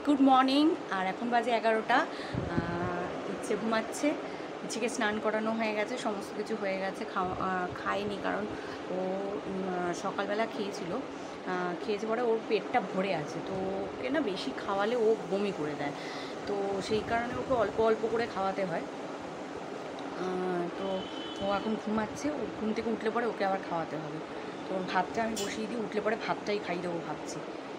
Good morning. আর এখন বাজে 11টা। ইচ্ছে ঘুমাচ্ছে, ইচ্ছেকে স্নান করানো হয়ে গেছে, সমস্ত কিছু হয়ে গেছে। খায়নি কারণ ও সকালবেলা খেয়েছিল, খেয়েছে পরে ওর পেটটা ভরে আছে, তো ওকে না বেশি খাওয়ালে ও বমি করে দেয়, তো সেই কারণে ওকে অল্প অল্প করে খাওয়াতে হয়। তো ও এখন ঘুমাচ্ছে, ও ঘুম থেকে উঠলে পরে ওকে আবার খাওয়াতে হবে। তো ওর ভাতটা আমি বসিয়ে দিই, উঠলে পরে ভাতটাই খাইয়ে দেবো ভাবছি।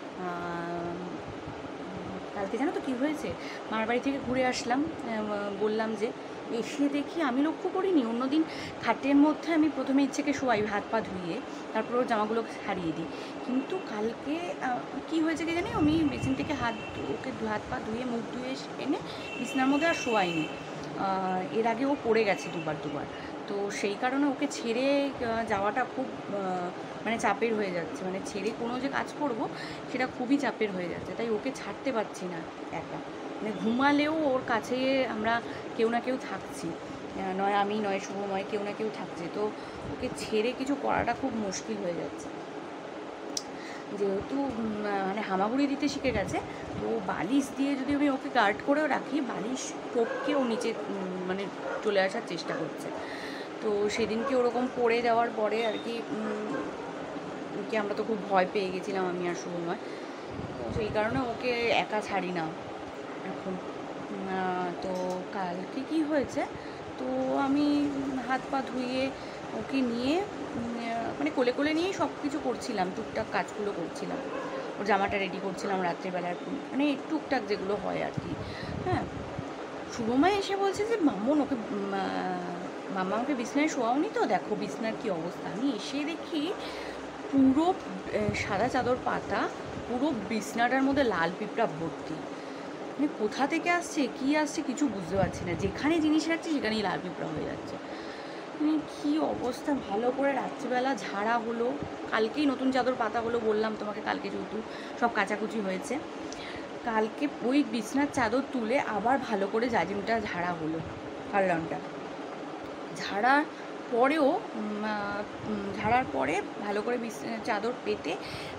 কালকে জানো তো কী হয়েছে, মার বাড়ি থেকে ঘুরে আসলাম, বললাম যে এসে দেখি আমি লক্ষ্য করিনি, অন্যদিন খাটের মধ্যে আমি প্রথমে ইচ্ছেকে শোয়াই হাত পা ধুয়ে, তারপর ওর জামাগুলো ছাড়িয়ে দিই। কিন্তু কালকে কি হয়েছে কি জানি, আমি বেসিন থেকে ওকে হাত পা ধুয়ে মুখ ধুয়ে এনে বিছানার মধ্যে আর শোয়াইনি। এর আগে ও পড়ে গেছে দুবার, তো সেই কারণে ওকে ছেড়ে যাওয়াটা খুব মানে চাপের হয়ে যাচ্ছে, মানে ছেড়ে কোনো যে কাজ করব সেটা খুবই চাপের হয়ে যাচ্ছে, তাই ওকে ছাড়তে পারছি না একা। মানে ঘুমালেও ওর কাছে আমরা কেউ না কেউ থাকছি, নয় আমি নয় শুভ নয় কেউ না কেউ থাকছে, তো ওকে ছেড়ে কিছু করাটা খুব মুশকিল হয়ে যাচ্ছে। যেহেতু মানে হামাগুড়ি দিতে শিখে গেছে, তো বালিশ দিয়ে যদি আমি ওকে গার্ড করেও রাখি, বালিশ টপকে ও নিচে মানে চলে আসার চেষ্টা করছে। তো সেদিনকে ওরকম পড়ে যাওয়ার পরে আর কি আমরা তো খুব ভয় পেয়ে গেছিলাম, আমি আর শুভময়, তো সেই কারণে ওকে একা ছাড়ি না এখন। তো কালকে কি হয়েছে, তো আমি হাত পা ধুয়ে ওকে নিয়ে মানে কোলে কোলে নিয়েই সব কিছু করছিলাম, টুকটাক কাজগুলো করছিলাম, ওর জামাটা রেডি করছিলাম রাত্রিবেলার, মানে টুকটাক যেগুলো হয় আর কি। হ্যাঁ, শুভময় এসে বলছে যে মাম্মন ওকে মাম্মা আমাকে বিছনায় শোয়াওনি তো, দেখো বিছনার কী অবস্থা। আমি এসে দেখি পুরো সাদা চাদর পাতা, পুরো বিছনাটার মধ্যে লাল পিঁপড়া ভর্তি। মানে কোথা থেকে আসছে কী আসছে কিছু বুঝতে পারছি না, যেখানে জিনিস রাখছে সেখানেই লাল পিঁপড়া হয়ে যাচ্ছে। মানে কী অবস্থা, ভালো করে রাত্রিবেলা ঝাড়া হলো, কালকেই নতুন চাদর পাতা হলো, বললাম তোমাকে কালকে যেহেতু সব কাচাকুচি হয়েছে, কালকে ওই বিছনার চাদর তুলে আবার ভালো করে জাজিমটা ঝাড়া হলো, পার্লনটা ঝাড়ার পরেও ঝাড়ার পরে ভালো করে চাদর পেতে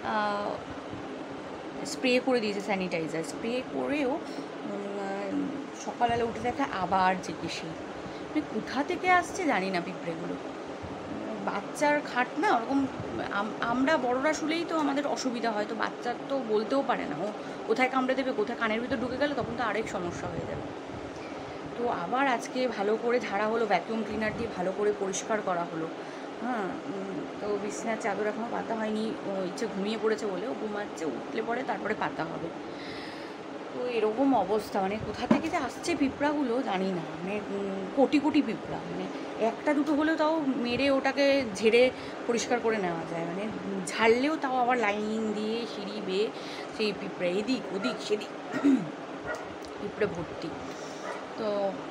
স্প্রে করে দিয়েছে, স্যানিটাইজার স্প্রে করেও সকালবেলা উঠে দেখা আবার জেগেছি। মানে কোথা থেকে আসছে জানি না পিঁপড়েগুলো, বাচ্চার খাট না ওরকম, আমরা বড়রা শুলেই তো আমাদের অসুবিধা হয়, তো বাচ্চার তো বলতেও পারে না ও কোথায় কামড়ে দেবে, কোথায় কানের ভিতর ঢুকে গেলে তখন তো আরেক সমস্যা হয়ে যাবে। তো আবার আজকে ভালো করে ঝাড়া হলো, ভ্যাকিউম ক্লিনার দিয়ে ভালো করে পরিষ্কার করা হলো। হ্যাঁ, তো বিছানার চাদর এখনও পাতা হয়নি, ও ইচ্ছে ঘুমিয়ে পড়েছে বলে, ও ঘুমাচ্ছে, উঠলে পরে তারপরে পাতা হবে। তো এরকম অবস্থা, মানে কোথা থেকে যে আসছে পিঁপড়াগুলো জানি না, মানে কোটি কোটি পিঁপড়া, মানে একটা দুটো হলেও তাও মেরে ওটাকে ঝেড়ে পরিষ্কার করে নেওয়া যায়, মানে ঝাড়লেও তাও আবার লাইন দিয়ে সিঁড়ি বেয়ে সেই পিঁপড়া এদিক ওদিক সেদিক পিঁপড়ে ভর্তি। তো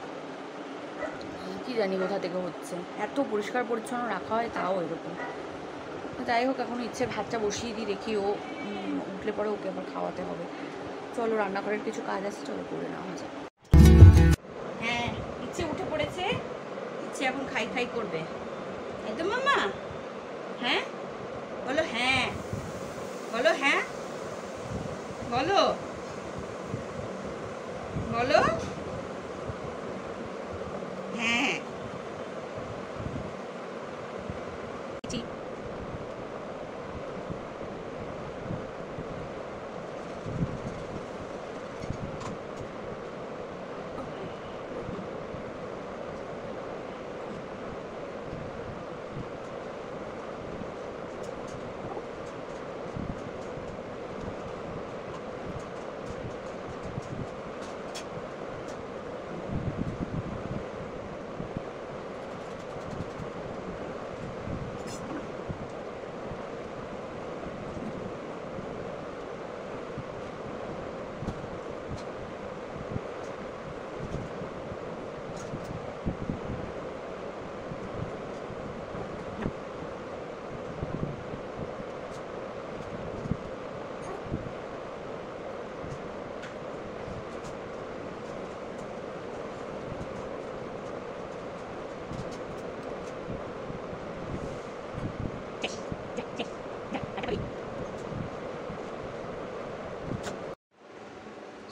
কী জানি কোথা থেকে হচ্ছে, এত পরিষ্কার পরিচ্ছন্ন রাখা হয় তাও এরকম। যাই হোক, এখন ইচ্ছে ভাতটা বসিয়ে দিই, দেখি ও উঠলে পরে ওকে আবার খাওয়াতে হবে। চলো, রান্নাঘরের কিছু কাজ আছে, চলো করে নেওয়া যায়। হ্যাঁ, ইচ্ছে উঠে পড়েছে, ইচ্ছে এখন খাই খাই করবে, তাই তো মাম্মা? হ্যাঁ বলো, হ্যাঁ বলো, হ্যাঁ বলো, বলো হ্যাঁ।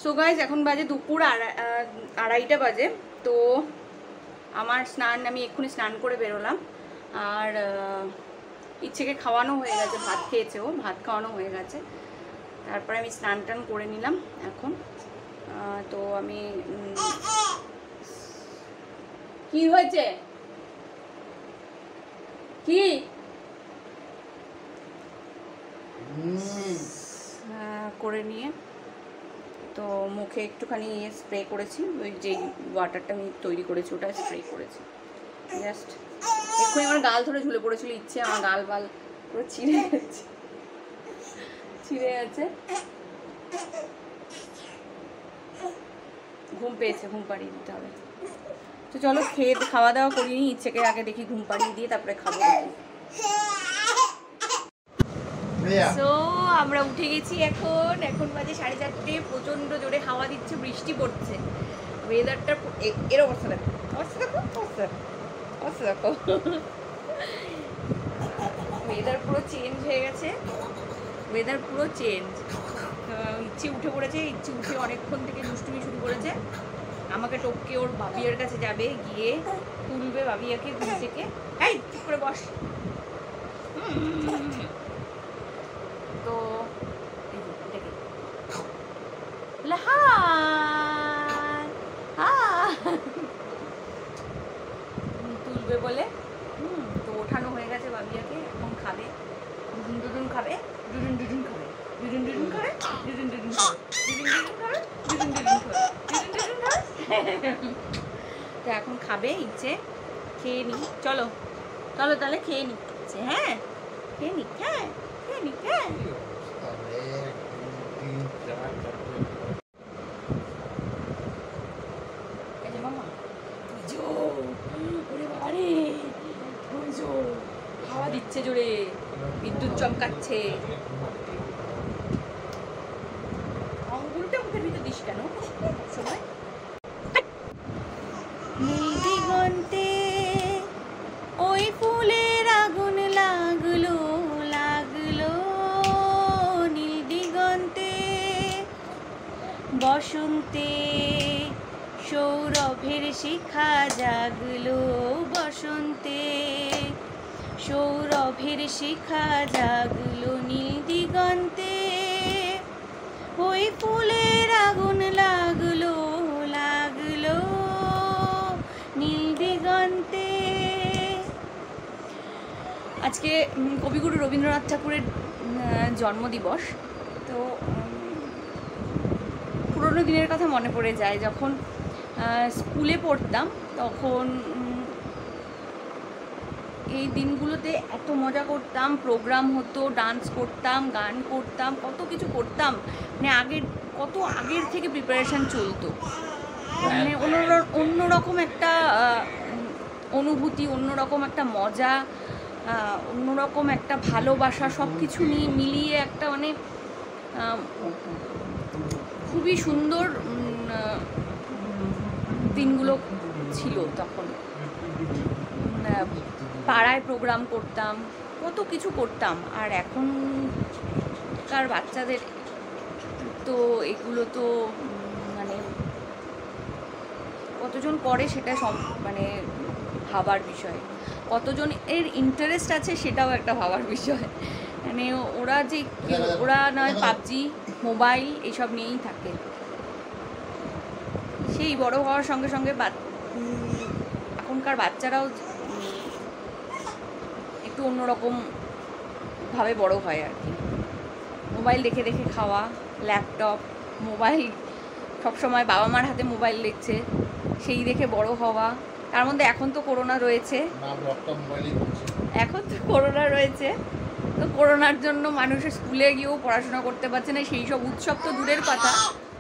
সো গাইজ এখন বাজে দুপুর আড়াইটা বাজে। তো আমার স্নান, আমি এক্ষুনি স্নান করে বেরোলাম। আর ইচ্ছেকে খাওয়ানো হয়ে গেছে, ভাত খেয়েছে, ও ভাত খাওয়ানো হয়ে গেছে। তারপরে আমি স্নান টান করে নিলাম এখন। তো আমি কি হয়েছে কি করে নিয়ে তো মুখে একটুখানি স্প্রে করেছি, ওই যে ওয়াটারটা আমি তৈরি করেছি ওটা স্প্রে করেছি জাস্ট। এক্ষুনি আমার গাল ধরে ঝুলে পড়েছিল, ইচ্ছে আমার গাল বাল পুরো ছিঁড়ে গেছে, ঘুম পেয়েছে, ঘুম পাড়িয়ে দিতে হবে। তো চলো খাওয়া দাওয়া করিনি, ইচ্ছেকে আগে দেখি ঘুম পাড়িয়ে দিয়ে তারপরে খাবো। তো আমরা উঠে গেছি এখন বাজে 4:30। প্রচন্ড জোরে হাওয়া দিচ্ছে, বৃষ্টি পড়ছে। ওয়েদারটা এর অবস্থা দেখো, ওয়েদার পুরো চেঞ্জ হয়ে গেছে, ইচ্ছে উঠে পড়েছে, ইচ্ছে উঠে অনেকক্ষণ থেকে দুষ্টুমি শুরু করেছে। আমাকে টপকে ওর ভাবিয়ার কাছে যাবে, গিয়ে তুলবে ভাবিয়াকে ঘুম থেকে। এই চুপ করে বস। তো তুলবে বলে তো ওঠানো হয়ে গেছে ভাবিয়াকে। এখন খাবে, দুদুন খাবে, দুদুন খাবে, তো এখন খাবে ইচ্ছে। খেয়ে নি, চলো তাহলে খেয়ে নিচ্ছে। হ্যাঁ খেয়ে নি, হ্যাঁ খেয়ে নি, হ্যাঁ। হাওয়া দিচ্ছে জোরে, বিদ্যুৎ চমকাচ্ছে। আঙুলটা মুখের ভিতর দিস কেন সময়? দিগন্তে ওই ফুলের আগুন লাগলো নীল দিগন্তে, বসন্তে সৌরভের শিখা জাগলো, বসন্তে সৌরভের শিখা জাগলো নীল দিগন্তে, ওই ফুলের আগুন লাগলো নীল দিগন্তে। আজকে কবিগুরু রবীন্দ্রনাথ ঠাকুরের জন্মদিবস। তো পুরোনো দিনের কথা মনে পড়ে যায়। যখন স্কুলে পড়তাম তখন এই দিনগুলোতে এত মজা করতাম, প্রোগ্রাম হতো, ডান্স করতাম, গান করতাম, কত কিছু করতাম। মানে কত আগের থেকে প্রিপারেশান চলতো। মানে অন্যরকম একটা অনুভূতি, অন্যরকম একটা মজা, অন্যরকম একটা ভালোবাসা, সব কিছু নিয়ে মিলিয়ে একটা মানে খুবই সুন্দর দিনগুলো ছিল তখন। পাড়ায় প্রোগ্রাম করতাম, কত কিছু করতাম। আর এখনকার বাচ্চাদের তো এগুলো তো মানে কতজন করে সেটা মানে ভাবার বিষয়, কতজন এর ইন্টারেস্ট আছে সেটাও একটা ভাবার বিষয়। মানে ওরা নয় পাবজি, মোবাইল এইসব নিয়েই থাকে। সেই বড় হওয়ার সঙ্গে সঙ্গে এখনকার বাচ্চারাও একটু অন্যরকমভাবে বড় হয় আর কি। মোবাইল দেখে দেখে খাওয়া, ল্যাপটপ, মোবাইল, সবসময় বাবা মার হাতে মোবাইল দেখছে, সেই দেখে বড় হওয়া। তার মধ্যে এখন তো করোনা রয়েছে, তো করোনার জন্য মানুষের স্কুলে গিয়েও পড়াশোনা করতে পারছে না। সেই সব উৎসব তো দূরের কথা,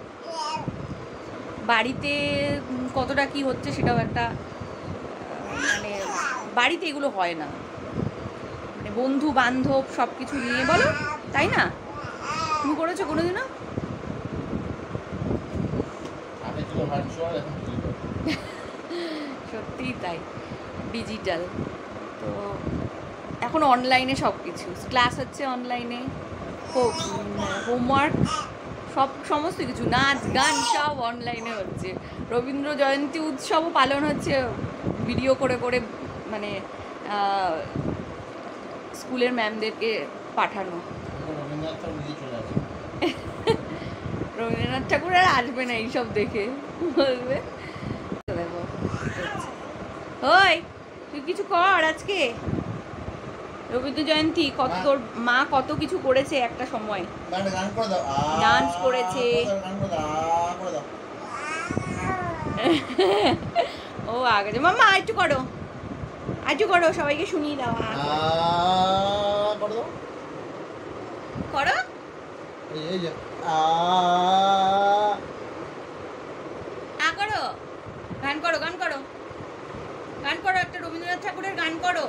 বাড়িতে কতটা কি হচ্ছে সেটাও একটা মানে বাড়িতে এগুলো হয় না। মানে বন্ধু বান্ধব সব কিছু নিয়ে বলো, তাই না? তুমি করেছো কোনোদিনও? সত্যিই তাই, ডিজিটাল। তো এখন অনলাইনে সব কিছু ক্লাস হচ্ছে, অনলাইনে হোমওয়ার্ক সমস্ত কিছু নাচ গান সব অনলাইনে হচ্ছে। রবীন্দ্র জয়ন্তী উৎসবও পালন হচ্ছে ভিডিও করে করে, মানে স্কুলের ম্যামদেরকে পাঠানো। রবীন্দ্রনাথ ঠাকুর আর আসবে না এইসব দেখে, বলবে দেখো ওই তুই কিছু কর আজকে রবীন্দ্র জয়ন্তী, কত তোর মা কত কিছু করেছে একটা সময়, ডান্স করেছে। ও আগে মাম্মা একটু করো, একটু করো, সবাইকে শুনিয়ে দাও। করো করো, গান করো, গান করো, গান করো, একটা রবীন্দ্রনাথ ঠাকুরের গান করো।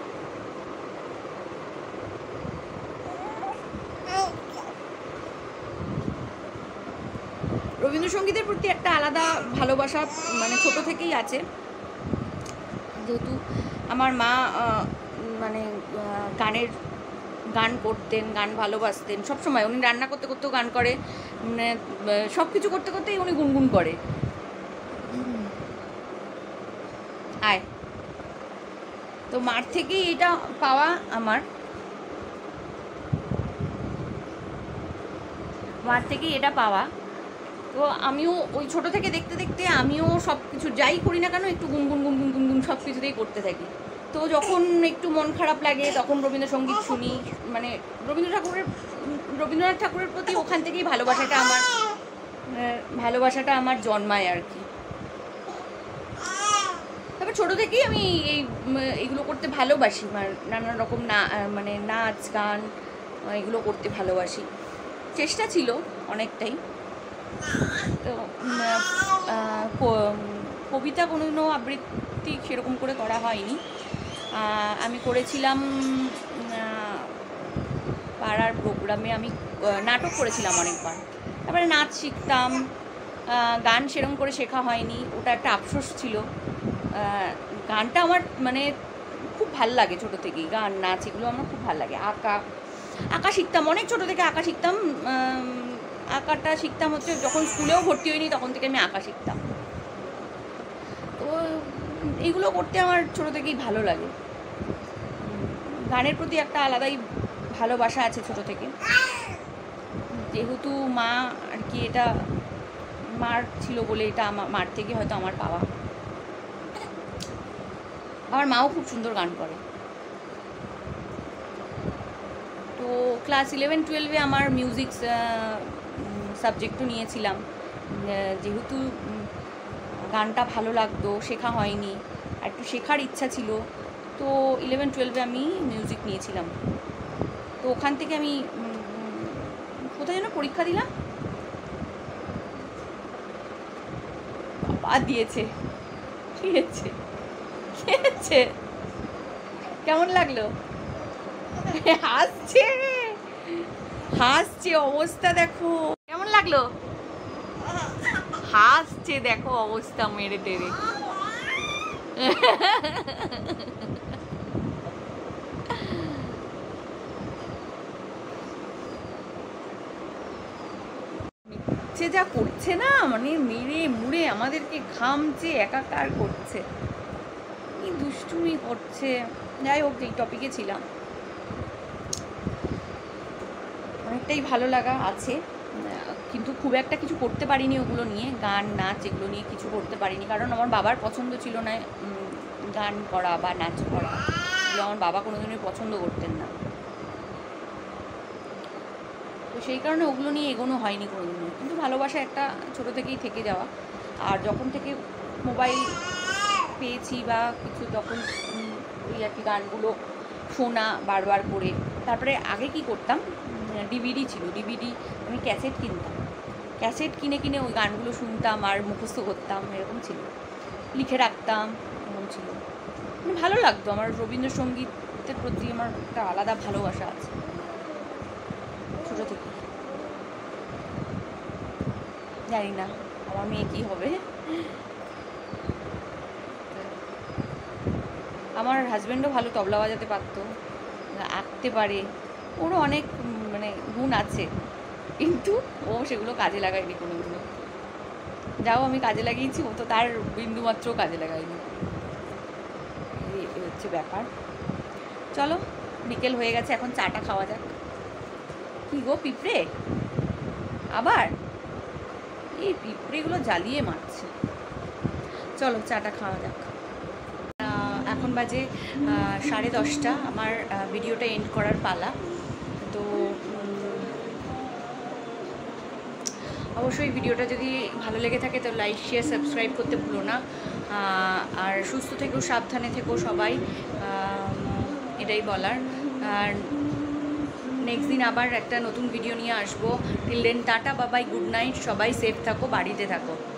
রবীন্দ্রসঙ্গীতের প্রতি একটা আলাদা ভালোবাসা মানে ছোট থেকেই আছে, যেহেতু আমার মা মানে গান করতেন, গান ভালোবাসতেন সবসময়। উনি রান্না করতে করতেও গান করে, মানে সব কিছু করতে করতেই উনি গুনগুন করে। আয় তো মার থেকেই এটা পাওয়া, আমার মার থেকেই এটা পাওয়া। তো আমিও ওই ছোটো থেকে দেখতে দেখতে আমিও সব কিছু যাই করি না কেন একটু গুনগুন গুনগুন গুনগুন সব কিছুতেই করতে থাকি। তো যখন একটু মন খারাপ লাগে তখন রবীন্দ্রসঙ্গীত শুনি, মানে রবীন্দ্রনাথ ঠাকুরের প্রতি ওখান থেকেই ভালোবাসাটা আমার জন্মায় আর কি। তারপর ছোটো থেকেই আমি এইগুলো করতে ভালোবাসি, নানান রকম মানে নাচ গান এগুলো করতে ভালোবাসি। চেষ্টা ছিল অনেকটাই। তো কবিতা কোনোদিনও আবৃত্তি সেরকম করে করা হয়নি। আমি করেছিলাম পাড়ার প্রোগ্রামে, আমি নাটক করেছিলাম অনেকবার। তারপরে নাচ শিখতাম, গান সেরকম করে শেখা হয়নি, ওটা একটা আফসোস ছিল। গানটা আমার মানে খুব ভাল লাগে ছোটো থেকেই, গান নাচ এগুলো আমার খুব ভাল লাগে। আঁকা শিখতাম অনেক ছোটো থেকে, আঁকা শিখতাম। আঁকাটা শিখতাম হচ্ছে যখন স্কুলেও ভর্তি হয়নি তখন থেকে আমি আঁকা শিখতাম। তো এইগুলো করতে আমার ছোটো থেকেই ভালো লাগে। গানের প্রতি একটা আলাদাই ভালোবাসা আছে ছোটো থেকে, যেহেতু মা আর কি, এটা মার ছিল বলে এটা মার থেকে হয়তো আমার পাওয়া। আমার মাও খুব সুন্দর গান করে। তো ক্লাস 11-12 আমার মিউজিক সাবজেক্টও নিয়েছিলাম, যেহেতু গানটা ভালো লাগতো, শেখা হয়নি, আর একটু শেখার ইচ্ছা ছিল। তো 11-12 আমি মিউজিক নিয়েছিলাম। তো ওখান থেকে আমি কোথায় যেন পরীক্ষা দিলাম, বাবা দিয়েছে, খেয়েছে। কেমন লাগলো? হাসছে, অবস্থা দেখো কেমন লাগলো, হাসছে দেখো অবস্থা মেরে তেরে। যা করছে না, মানে মেরে মুড়ে আমাদেরকে ঘামছে, একাকার করছে, কি দুষ্টুমি করছে। যাই হোক, এই টপিকে ছিলাম, অনেকটাই ভালো লাগা আছে, কিন্তু খুব একটা কিছু করতে পারিনি ওগুলো নিয়ে, গান নাচ এগুলো নিয়ে কিছু করতে পারিনি, কারণ আমার বাবার পছন্দ ছিল না গান করা বা নাচ করা, এগুলো আমার বাবা কোনোদিনই পছন্দ করতেন না। তো সেই কারণে ওগুলো নিয়ে এগোনো হয়নি কোনোদিনও, কিন্তু ভালোবাসা একটা ছোটো থেকেই থেকে যাওয়া। আর যখন থেকে মোবাইল পেয়েছি বা কিছু, তখন ওই আর কি গানগুলো শোনা বারবার করে। তারপরে আগে কি করতাম, ডিভিডি ছিল, ডিভিডি আমি ক্যাসেট কিনতাম, ক্যাসেট কিনে কিনে ওই গানগুলো শুনতাম আর মুখস্থ করতাম, এরকম ছিল, লিখে রাখতাম, এরকম ছিল। মানে ভালো লাগতো, আমার রবীন্দ্রসঙ্গীতের প্রতি আমার একটা আলাদা ভালোবাসা আছে ছোটো থেকে। জানি না আমার মেয়ে কী হবে। আমার হাজব্যান্ডও ভালো তবলা বাজাতে পারতো, আঁকতে পারে, ওরও অনেক মানে গুণ আছে, কিন্তু ও সেগুলো কাজে লাগায়নি কোনোগুলো। যাও আমি কাজে লাগিয়েছি, ও তো তার বিন্দুমাত্র কাজে লাগায়নি। এই হচ্ছে ব্যাপার। চলো বিকেল হয়ে গেছে, এখন চাটা খাওয়া যাক। কি গো পিঁপড়ে আবার, এই পিঁপড়েগুলো জ্বালিয়ে মারছে। চলো চাটা খাওয়া যাক। এখন বাজে 10:30, আমার ভিডিওটা এন্ড করার পালা। তো অবশ্যই ভিডিওটা যদি ভালো লেগে থাকে তো লাইক শেয়ার সাবস্ক্রাইব করতে ভুলো না। আর সুস্থ থেকো, সাবধানে থেকো সবাই, এটাই বলার। আর নেক্সট দিন আবার একটা নতুন ভিডিও নিয়ে আসবো। Till then tata, Babai, good night, সবাই সেফ থাকো, বাড়িতে থাকো।